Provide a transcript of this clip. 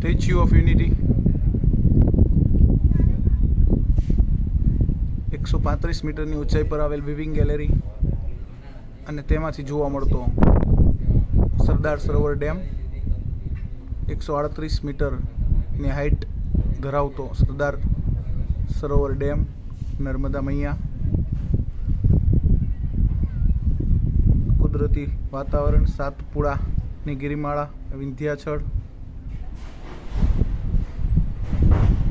statue of unity 135 મીટરની ઊંચાઈ પર આવેલ વિવિંગ ગેલેરી અને તેમાંથી જોવા મળતો સરદાર સરોવર ડેમ, 138 મીટરની હાઇટ ધરાવતો સરદાર સરોવર ડેમ, નર્મદા મૈયા, કુદરતી વાતાવરણ, સાતપુડાની ગિરિમાળા, વિંધ્યાચળ,